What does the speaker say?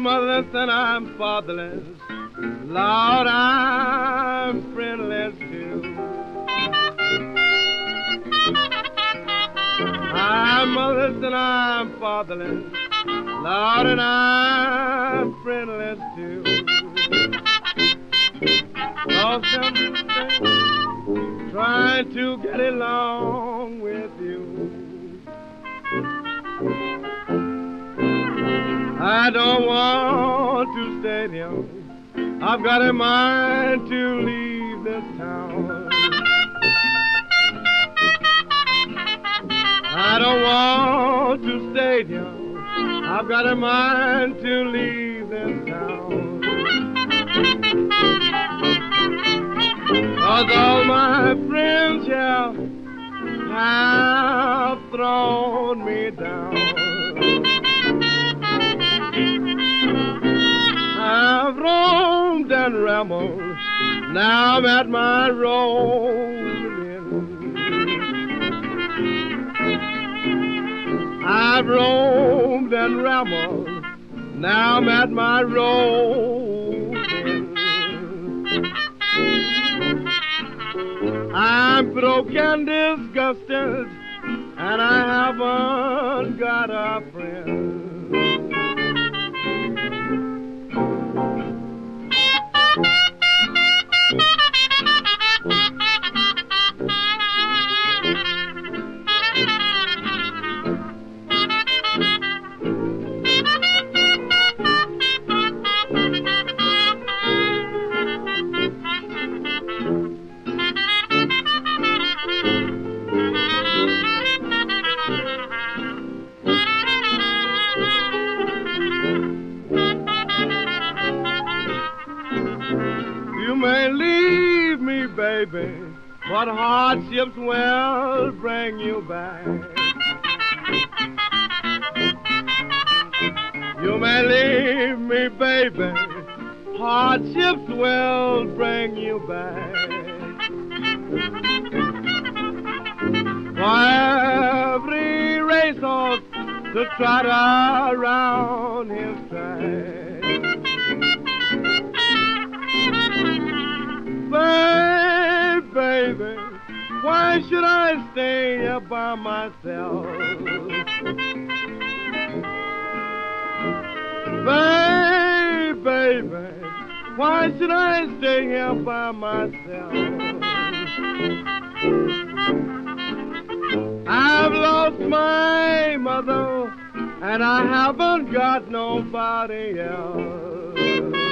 motherless and I'm fatherless. Lord, I'm friendless too. I'm motherless and I'm fatherless. Lord, and I'm friendless too. Lost something, trying to get along with you. I don't want to stay here. I've got a mind to leave this town. I don't want to stay here. I've got a mind to leave this town. 'Cause all my friends here have thrown me down. I've roamed and rambled, now I'm at my rolling end. I've roamed and rambled, now I'm at my rolling end. I'm broke and disgusted, and I haven't got a friend. You may leave me, baby, but hardships will bring you back. You may leave me, baby, hardships will bring you back. For every racehorse to trot around his track. Baby, why should I stay here by myself? Baby, why should I stay here by myself? I've lost my mother, and I haven't got nobody else.